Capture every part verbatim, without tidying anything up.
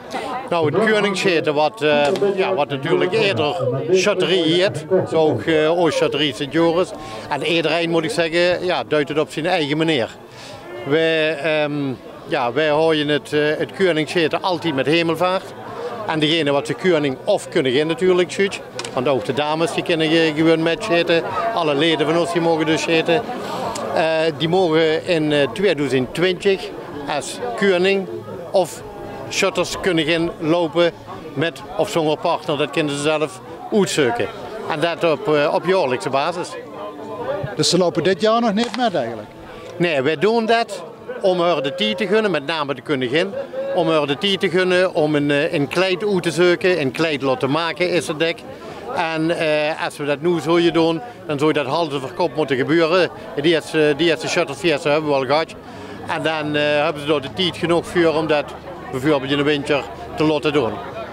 Nou, het Koningscheten wat, uh, ja, wat natuurlijk eerder Chaterie heet, zo ook uh, Chaterie Sint-Joris. En iedereen moet ik zeggen, ja, duidt het op zijn eigen manier. Wij, um, ja, wij houden het, uh, het Koningscheten altijd met hemelvaart. En degene wat ze koning of koningin natuurlijk ziet. Want ook de dames die kunnen gewoon met scheten. Alle leden van ons die mogen dus scheten. Uh, die mogen in uh, tweeduizend twintig als koning of shutterskoningin lopen met of zonder partner. Dat kunnen ze zelf uitzoeken. En dat op, uh, op jaarlijkse basis. Dus ze lopen dit jaar nog niet met eigenlijk? Nee, wij doen dat om haar de tijd te gunnen, met name de koningin. Om haar de tijd te gunnen om een, een kleed uit te zoeken, een kleed laten maken is het dek. En uh, als we dat nu zullen doen, dan zou dat halve verkoop moeten gebeuren. Die eerste, die eerste shuttersfiesta hebben we al gehad. En dan uh, hebben ze er de tijd genoeg voor om dat bijvoorbeeld in de winter te laten doen.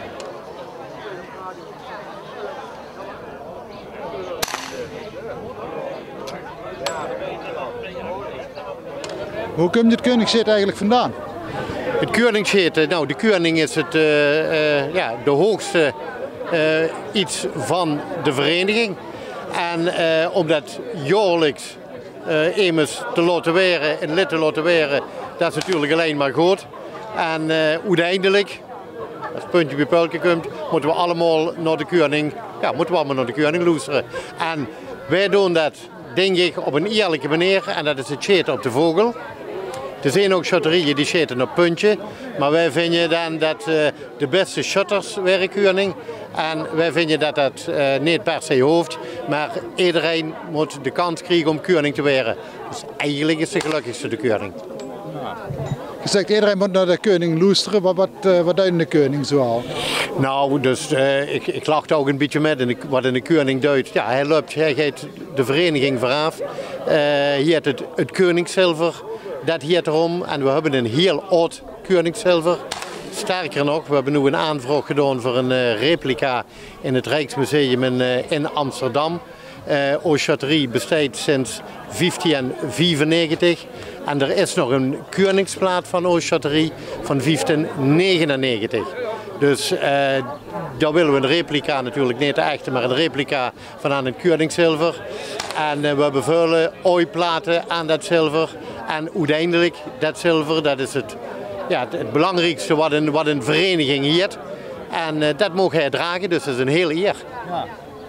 Hoe komt het Koningscheten eigenlijk vandaan? Het Koningscheten, nou de koning is het, uh, uh, ja, de hoogste uh, iets van de vereniging. En uh, om dat jaarlijks uh, immers te laten weren, en lid te laten weren, dat is natuurlijk alleen maar goed. En uh, uiteindelijk, als het puntje bij paaltje komt, moeten we allemaal naar de koning, ja, moeten we allemaal naar de koning luisteren. En wij doen dat, denk ik, op een eerlijke manier, en dat is het scheten op de vogel. Er zijn ook shutterieën die scheten op puntje, maar wij vinden dan dat uh, de beste shutters werden koning. En wij vinden dat dat uh, niet per se hoeft, maar iedereen moet de kans krijgen om koning te worden. Dus eigenlijk is de gelukkigste de koning. Je zegt iedereen moet naar de koning luisteren, wat, wat, uh, wat duidt de koning zoal? Nou, dus uh, ik, ik lachte ook een beetje met in de, wat in de koning duidt. Ja, hij loopt, hij gaat de vereniging vooraf. Uh, hier het, het, het koningszilver, dat hier erom. En we hebben een heel oud koningszilver. Sterker nog, we hebben nu een aanvraag gedaan voor een uh, replica in het Rijksmuseum in, uh, in Amsterdam. Uh, Chaterie bestaat sinds vijftien vijfennegentig en er is nog een koningsplaat van Chaterie van vijftien negenennegentig. Dus uh, daar willen we een replica, natuurlijk niet de echte, maar een replica van aan het koningszilver. En uh, we bevullen ooiplaten aan dat zilver. En uiteindelijk, dat zilver, dat is het, ja, het, het belangrijkste wat een, wat een vereniging heet. En uh, dat mag hij dragen, dus dat is een hele eer. Ja.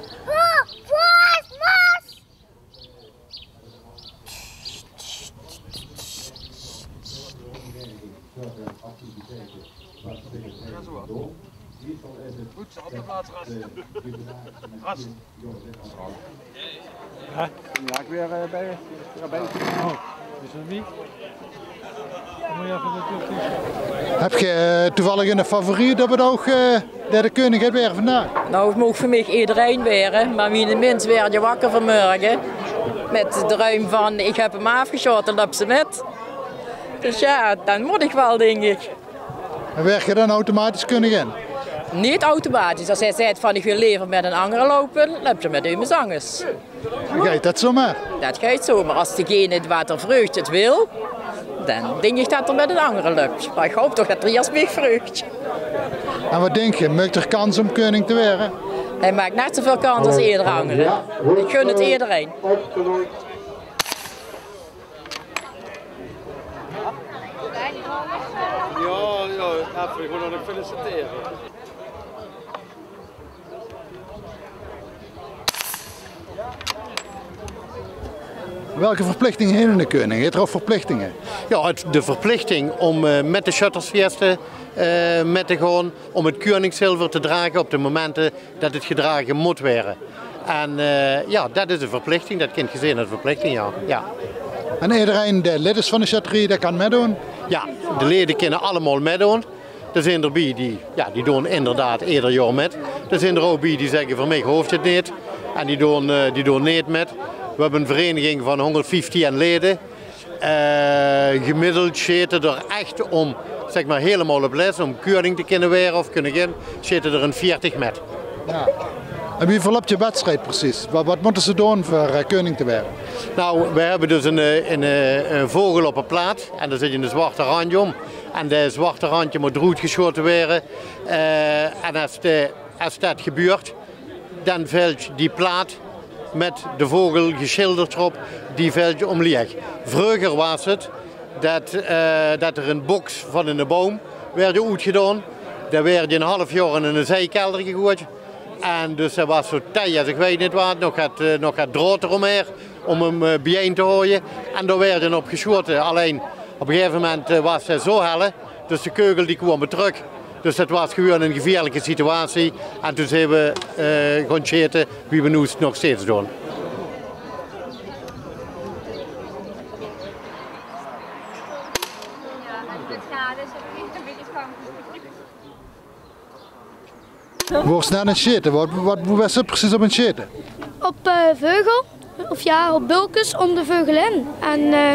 Goed, ze op de plaats rasten. Rasten. Ja, ja, ik weer uh, bij je. bij oh, is dat wie? Moet je even Heb je uh, toevallig een favoriet dat we ook uh, de koning gaat weer vandaag? Nou, het mag voor mij iedereen weren, maar wie de mens werd je wakker vanmorgen. Met de druim van ik heb hem afgeschoten, dan loopt ze met. Dus ja, dan moet ik wel, denk ik. En werd je dan automatisch koningin? Niet automatisch. Als hij zegt van ik wil liever met een andere lopen, loop je met uw zangers. Gaat dat zomaar? Dat gaat zo, maar als degene wat er vreugd het wil, dan denk ik dat er met een andere loopt. Maar ik hoop toch dat er eerst meer vreugd. En wat denk je, maakt er kans om koning te worden? Hij maakt net zoveel kans als ieder andere. Ik gun het iedereen. Ja, ja, even gewoon nog feliciteren. Welke verplichtingen heeft de koning? Heeft er ook verplichtingen? Ja, het, de verplichting om uh, met de shuttersfiesta uh, met te gaan, om het koningszilver te dragen op de momenten dat het gedragen moet worden. En uh, ja, dat is een verplichting, dat kind gezien een verplichting, ja. ja. En iedereen die lid is van de chaterie, dat kan meedoen? Ja, de leden kunnen allemaal meedoen. Er zijn er bij die, ja, die doen inderdaad ieder jaar met. Er zijn er ook bij die zeggen voor mij hoeft het niet. En die doen, uh, die doen niet met. We hebben een vereniging van honderdvijftien leden. Uh, gemiddeld zitten er echt om, zeg maar helemaal op les, om koning te kunnen worden of koningin, zitten er een veertig met. Ja. En wie verloopt je wedstrijd precies? Wat, wat moeten ze doen voor uh, koning te worden? Nou, we hebben dus een, een, een vogel op een plaat en daar zit je een zwarte randje om. En de zwarte randje moet rood geschoten worden. Uh, en als, de, als dat gebeurt, dan valt die plaat met de vogel geschilderd erop, die valt omleeg. Vroeger was het dat, uh, dat er een box van een boom werd uitgedaan. Daar werd een half jaar in een zijkelder gegooid. En dus dat was zo tij, als ik weet niet wat, nog het, uh, nog het draad eromheen om hem uh, bijeen te houden. En daar werd hij op geschoten. Alleen op een gegeven moment uh, was hij zo helle, dus de kegel die kwam terug. Dus dat was gewoon een gevaarlijke situatie. En toen zijn we uh, gaan schieten wie we nu nog steeds doen. Waar is nou een schieten? Wat, wat, hoe was het precies op een schieten? Op uh, Veugel, of ja, op bulkens om de Veugel in. En uh,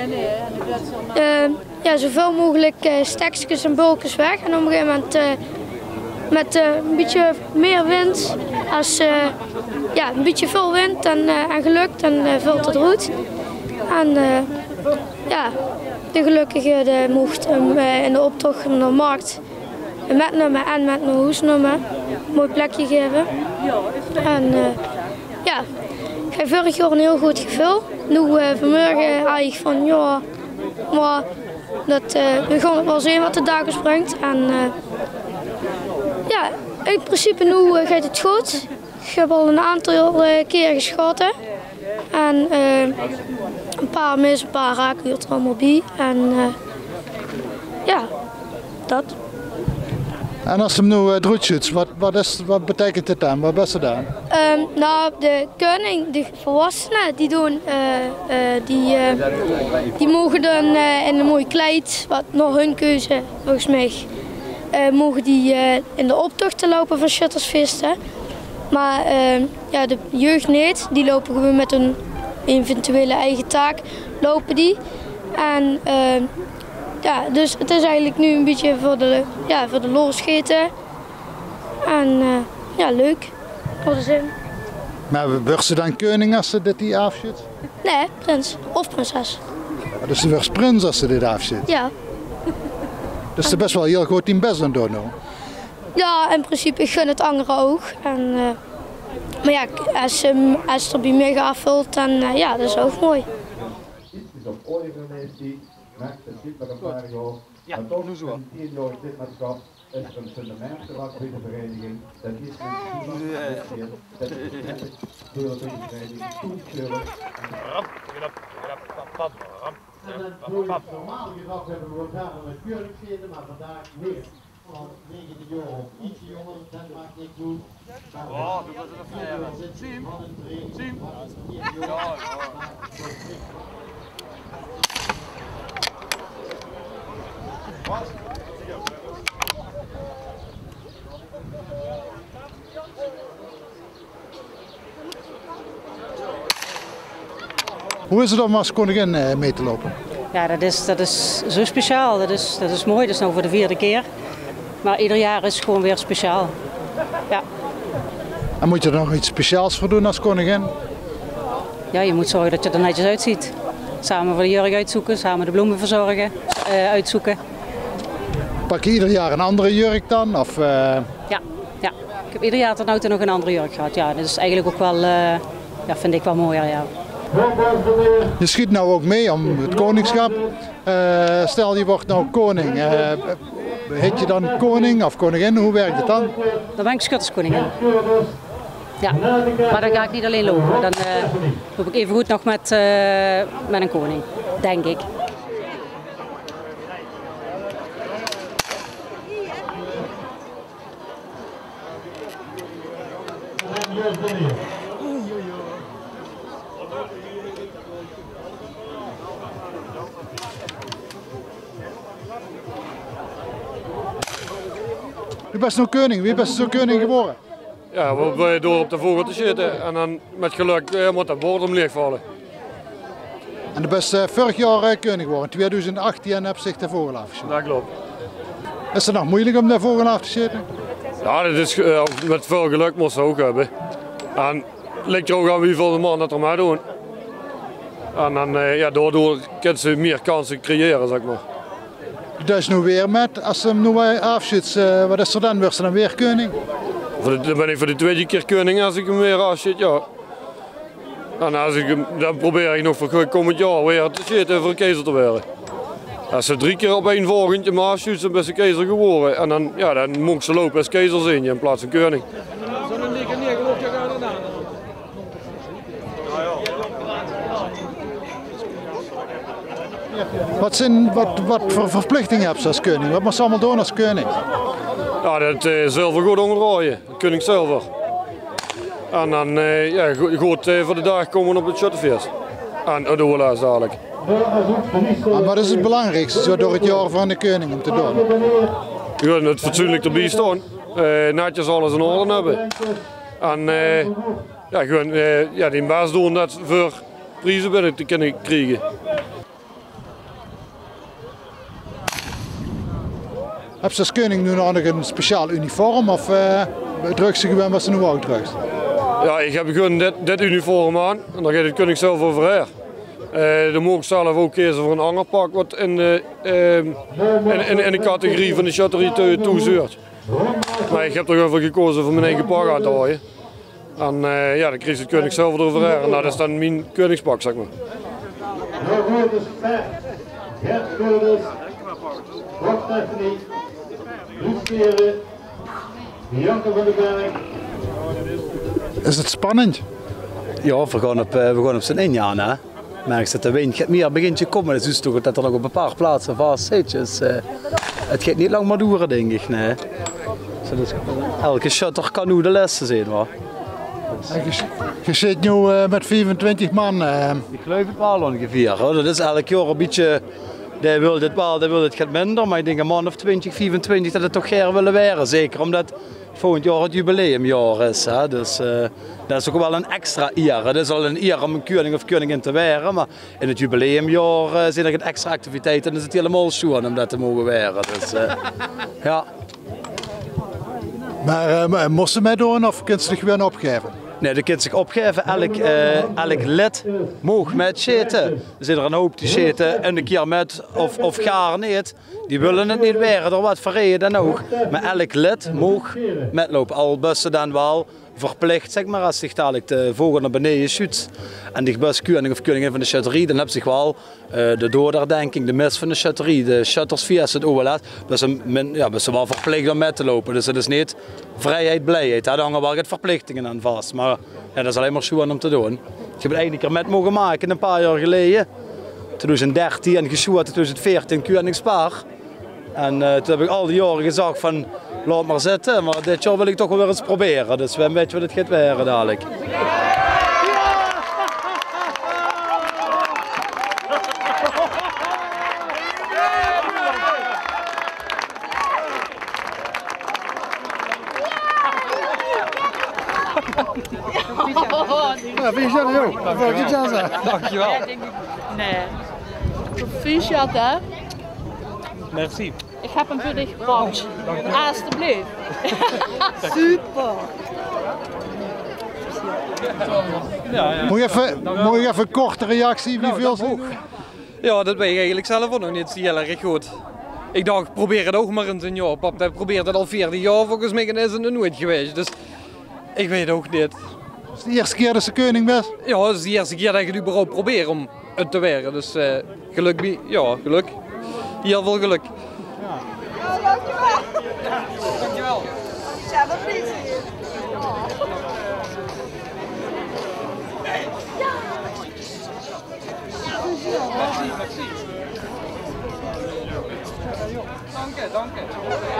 uh, ja, zoveel mogelijk uh, stekjes en bulkens weg. En op een gegeven moment uh, met uh, een beetje meer wind, als uh, ja, een beetje veel wind en, uh, en geluk, dan uh, vult het roet. En uh, ja, de gelukkige de mocht hem uh, in de optocht naar de markt met nummer en met een hoesnummer een mooi plekje geven. En uh, ja, ik heb vorig jaar een heel goed gevoel. Nu uh, vanmorgen eigenlijk van ja, maar dat, uh, we gaan wel zien wat de dag brengt. En uh, ja, in principe nu uh, gaat het goed. Ik heb al een aantal uh, keer geschoten. En uh, een paar mis, een paar raken er allemaal bij. En uh, ja, dat. En als hem nu uh, droet schiet, wat, wat, is, wat betekent dit dan? Wat is er dan? Um, nou, de koning, de volwassenen, die, doen, uh, uh, die, uh, die mogen dan uh, in een mooi kleed, wat nog hun keuze volgens mij, uh, mogen die uh, in de optochten lopen van Schuttersfeesten. Maar uh, ja, de jeugd niet, die lopen gewoon met hun eventuele eigen taak, lopen die. En, uh, ja, dus het is eigenlijk nu een beetje voor de, ja, voor de lol schieten. En uh, ja, leuk. Voor de zin. Maar wordt ze dan koning als ze dit die afschiet? Nee, prins of prinses. Ja, dus ze wordt prins als ze dit afschiet? Ja. Dus ze best wel heel goed in best aan doen nu. Ja, in principe, ik gun het andere ook. En, uh, maar ja, als ze als het er bij mij afvult, dan uh, ja, dat is ook mooi. Ja, nu zo. Is er een fundament geraakt bij de vereniging. Dat is een dat is een vereniging toeschuldig. Normaal gezag hebben we elkaar met keurlijk zitten, maar vandaag weer. Van negentien jaar of ietsje jonger, dat maakt niks goed. Oh, dat was een affaire. Zie hem? Zie hem? Ja, ja. Wat? Hoe is het om als koningin uh, mee te lopen? Ja, dat is, dat is zo speciaal. Dat is, dat is mooi. Dat is nou voor de vierde keer. Maar ieder jaar is het gewoon weer speciaal. Ja. En moet je er nog iets speciaals voor doen als koningin? Ja, je moet zorgen dat je er netjes uitziet. Samen voor de jurk uitzoeken, samen de bloemen verzorgen, uh, uitzoeken. Pak je ieder jaar een andere jurk dan? Of, uh... Ja, ja, ik heb ieder jaar tot nu toe nog een andere jurk gehad. Ja, dat is eigenlijk ook wel, uh, ja, vind ik wel mooier. Ja. Je schiet nou ook mee om het koningschap. Uh, stel je wordt nou koning. Uh, heet je dan koning of koningin? Hoe werkt het dan? Dan ben ik schutterskoningin. Ja, maar dan ga ik niet alleen lopen. Dan uh, loop ik even goed nog met, uh, met een koning, denk ik. Wie bent nou koning? Wie bent zo koning geworden? Ja, we zijn door op de vogel te zitten en dan met geluk uh, moet dat bord omleeg vallen. En de best uh, vorig jaar uh, koning geworden. In tweeduizend achttien heb zich de vogel afgeschoten. Dat klopt. Is het nog moeilijk om de vogel af te schieten? Ja, dat is, uh, met veel geluk moest het ook hebben. En het ligt er ook aan wie veel de man dat er maar doen. En dan, uh, ja, daardoor kunnen ze meer kansen creëren, zeg maar. Dus nu weer met, als ze hem nu afschiet, uh, wat is er dan? Wordt ze dan weer koning? Dan ben ik voor de tweede keer koning als ik hem weer afschiet, ja. En als ik hem, dan probeer ik nog voor komend jaar weer te zitten voor een keizer te worden. Als ze drie keer op één volgend jaar afschiet, dan ben ze keizer geworden. En dan, ja, dan moet ze lopen als keizer zijn in plaats van koning. Wat, zijn, wat, wat voor verplichtingen heb je als koning? Wat moet je allemaal doen als koning? Ja, dat uh, zilver goed onderraaien, koning zilver. En dan uh, ja, goed uh, voor de dag komen op het Schuttenfeest. En dat doen we laatst dadelijk. En wat is het belangrijkste zo door het jaar van de koning om te doen? Ja, het fatsoenlijk erbij staan. Uh, netjes alles in orde hebben. En uh, ja, gewoon uh, ja, die baas doen dat voor prijzen binnen te kunnen krijgen. Heb je als koning nu nog een speciaal uniform of uh, drugs ze gewoon wat ze nu ook drugs? Ja, ik heb gewoon dit, dit uniform aan en dan gaat het koning zelf over her. Uh, dan moet ik zelf ook kiezen voor een angerpak wat in de, uh, in, in, in de categorie van de chatterie toezeurt. Maar ik heb er gewoon voor gekozen voor mijn eigen pak aan te haaien. En uh, ja, dan kreeg het koning zelf erover her en dat is dan mijn koningspak, zeg maar. Is het spannend? Ja, we gaan op, uh, we gaan op zijn injaan, hè. Merk dat de wind meer begint te komen. Het is toch dat er nog op een paar plaatsen vast zit. Dus, uh, het gaat niet lang maar duren, denk ik. Nee. Dus elke shutter kan nu de lessen zijn. Hoor. Dus. Je zit nu uh, met vierentwintig man. Uh. Ik geloof het wel ongeveer. Hoor. Dat is elk jaar een beetje. Die wil dit wel, die wil het gaat minder. Maar ik denk een man of twintig, vierentwintig dat het toch graag willen werden. Zeker omdat volgend jaar het jubileumjaar is. Hè. Dus uh, dat is ook wel een extra eer. Het is al een eer om een koning of koningin te werden. Maar in het jubileumjaar uh, zijn er extra activiteiten. En is het helemaal schoon om dat te mogen werden. Dus, uh, ja. Maar uh, moest ze meedoen of kun je zich gewoon opgeven? Nee, de kind zich opgeven. Elk, uh, elk lid mag met zitten. Er zijn er een hoop die zitten en een keer met of, of gaar niet. Die willen het niet weer, door wat voor reden dan ook. Maar elk lid mag metlopen. Al bussen dan wel verplicht, zeg maar, als zich dadelijk de vogel naar beneden schudt. En die bus koning of koningin van de chatterie, dan heb zich wel uh, de doorderdenking, de mis van de chatterie, de shutters via het overlaat. Dus ze ja, wel verplicht om met te lopen. Dus het is niet vrijheid, blijheid. Daar hangen wel wat verplichtingen aan vast. Maar ja, dat is alleen maar schoon om te doen. Ik heb het eigenlijk een keer met mogen maken een paar jaar geleden. twintig dertien en geschoten twintig veertien Koningspaar. En uh, toen heb ik al die jaren gezegd van laat maar zitten, maar dit jaar wil ik toch wel weer eens proberen. Dus we weten wat het gaat worden dadelijk. Ja, Proficiat joh. Proficiat. Dankjewel. Nee. Proficiat hè. Merci. Ik heb hem voor dich gebracht. Alsjeblieft. Super. Ja, ja. Moet je even, moet je even een korte reactie, wie veel ze? Ja, dat weet ik eigenlijk zelf ook nog niet heel erg goed. Ik dacht, probeer het ook maar eens een jaar. Pap, dat probeert het al veertien jaar, volgens mij is het nog nooit geweest. Dus ik weet ook niet. Is het de eerste keer dat ze koning bent? Ja, het is de eerste keer dat ik het überhaupt probeer om het te werken. Dus uh, geluk, bij, ja, geluk. Heel veel geluk. Ja. Ja, dankjewel. Dankjewel. Ja, dat is het. Merci, merci. Dank je, dank je.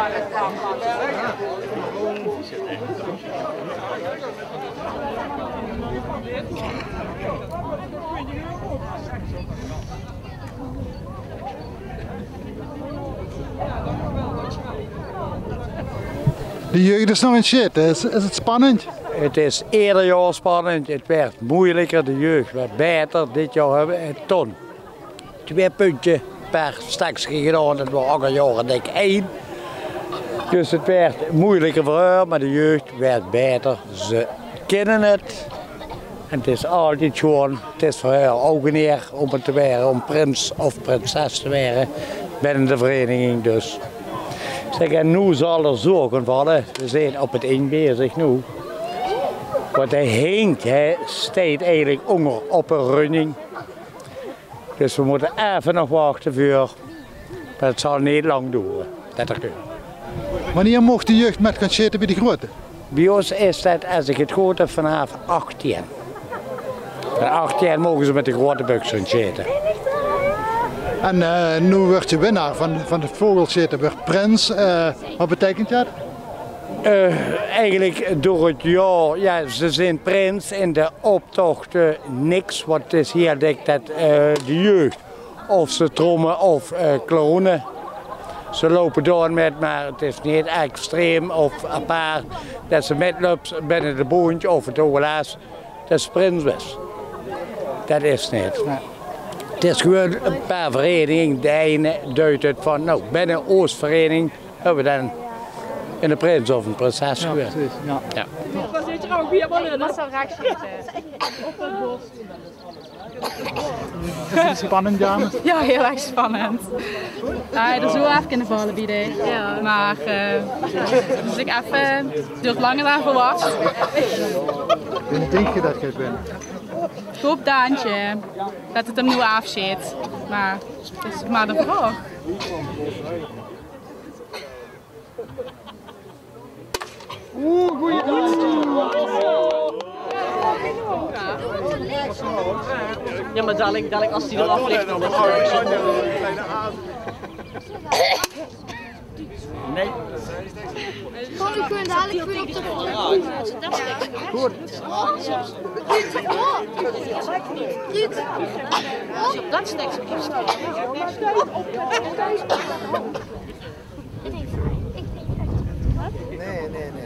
De jeugd is nog in shit, is, is het spannend? Het is ieder jaar spannend, het werd moeilijker, de jeugd werd beter. Dit jaar hebben we een ton. Twee puntjes per stekje gedaan, dat was ook een jaar denk ik één. Dus het werd moeilijker voor haar, maar de jeugd werd beter. Ze kennen het. En het is altijd gewoon, het is voor haar ook een eer om het te worden, om prins of prinses te worden. binnen de vereniging dus. Zeg, en nu zal er zorgen vallen, we zijn op het eind bezig nu. Want hij hinkt, hij staat eigenlijk onder op een running. Dus we moeten even nog wachten voor, maar het zal niet lang duren. Dat er kunnen. Wanneer mocht de jeugd met gaan zitten bij de grote? Bij ons is dat, als ik het goed heb, vanaf achttien. Van achttien mogen ze met de grote buksen zitten. En uh, nu wordt je winnaar van, van het vogelzitten weer Prins. Uh, wat betekent dat? Uh, eigenlijk door het jaar, ja, ze zijn Prins in de optochten niks. Want het is heel dik dat uh, de jeugd, of ze trommen of uh, klonen. Ze lopen door met, maar het is niet extreem of apart dat ze metlopen binnen de boontje of het overlaas. Dat is Prins was. Dat is niet. Het is gewoon een paar verenigingen. De ene duidt het van, nou, binnen een Oostvereniging hebben we dan in de prins of een prinses ja, geweest. Precies, ja. Ja. Wat zit er ook weer ballen? Dat zou raak zitten. Op het borst. Is het spannend, dames? Ja, heel erg spannend. Ja, er zo even kunnen vallen bieden. Ja. Maar uh, dus ik even, het duurt langer dan verwacht. En denk je dat je het bent? Ik hoop Daantje dat het hem nu afzit. Maar het is maar de vraag. Oeh, goeie Ja, maar dadelijk, dadelijk als die eraf ligt, dan is het nee. Gewoon ik kun dadelijk weer op de Goed. Dat stekst. Nee, nee, nee.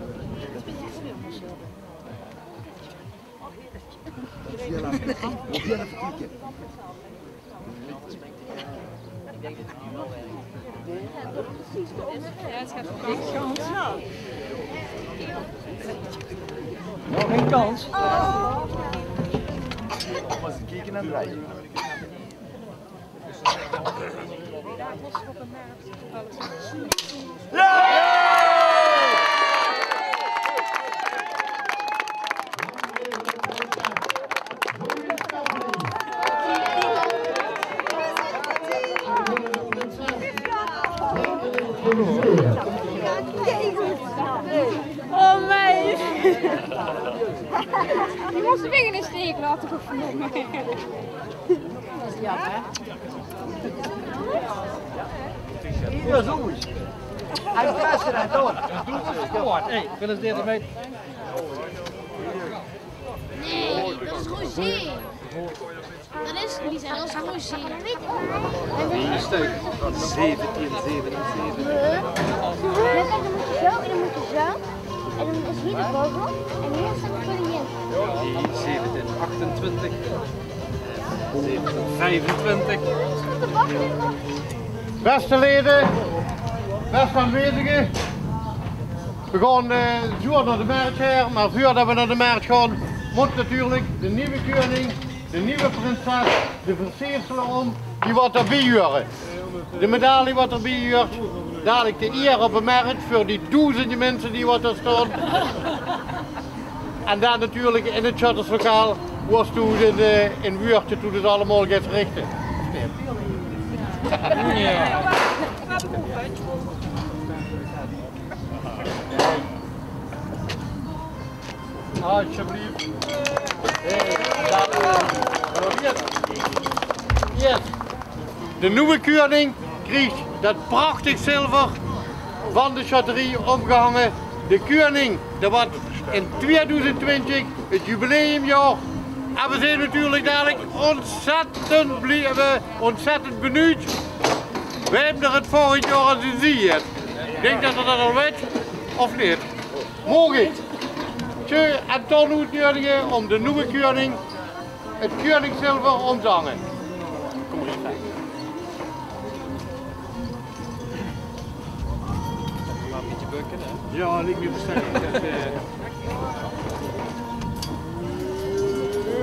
nog geen kans. Om eens te kijken naar het rijden. Oh nee! Je moest de vinger in de steek laten oefenen. Dat is jammer. Ja, zo is het. Hij is best eruit door. Hé, gefeliciteerd ermee. Nee, dat is Roger. Dat is niet, dat is Roger. Eén stuk. zeventien, zevenenzeventig. Dan moet je zo en dan moet je zo. En dan is hier de vogel en hier staat de koningin. zeventien, achtentwintig. zeventien, vijfentwintig. Beste leden, beste aanwezigen. We gaan uh, zo naar de markt her, maar voordat we naar de markt gaan, moet natuurlijk de nieuwe koning, de nieuwe prinses, de versierselen om, die wat erbij horen. De medaille wat erbij hoort, dadelijk de eer op de markt voor die duizenden mensen die wat er staan. En dan natuurlijk in het shutterslokaal, was toen in, uh, in Wuurtje toen het allemaal gaat verrichten. Ja. Alsjeblieft. Yes. De nieuwe koning kreeg dat prachtig zilver van de chatterie omgehangen. De koning, dat was in tweeduizend twintig het jubileumjaar. En we zijn natuurlijk dadelijk ontzettend, blij, ontzettend benieuwd. We hebben er het vorig jaar al gezien. Ik denk dat we dat al weet, of niet? Mogen ik je en dan uitnodigen om de nieuwe koning het koningszilver om te hangen. Kom maar even. Een beetje bukken, hè? Ja, niet meer bestellen.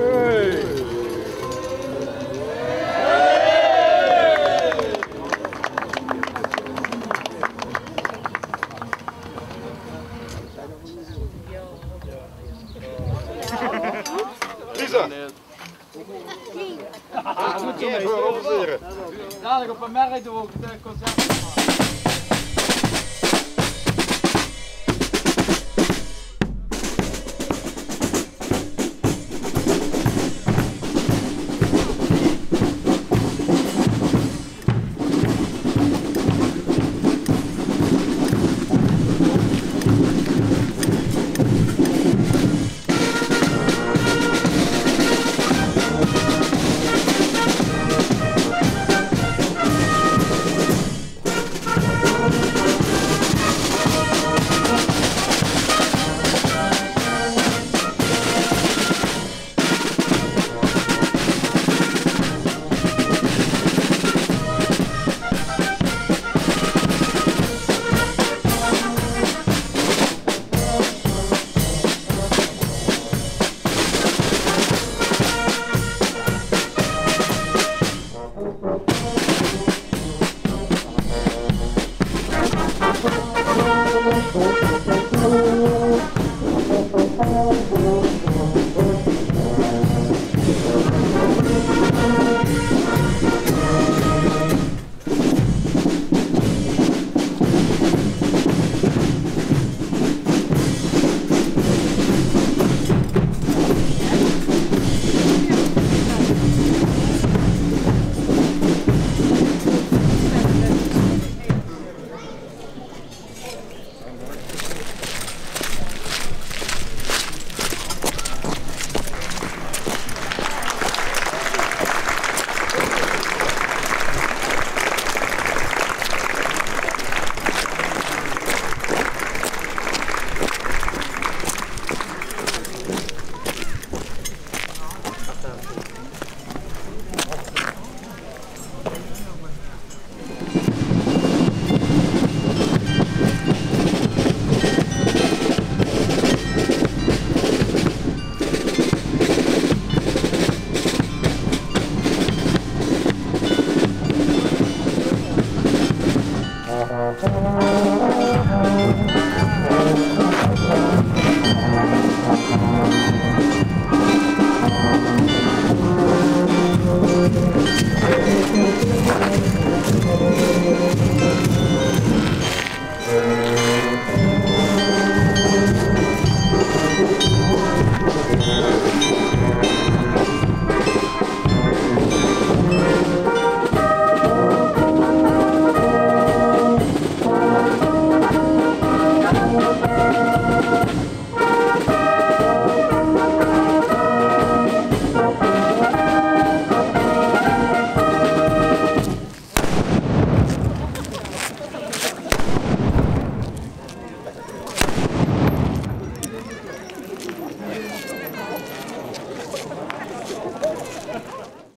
Hey. open merk doen we ook de concerten. Thank you.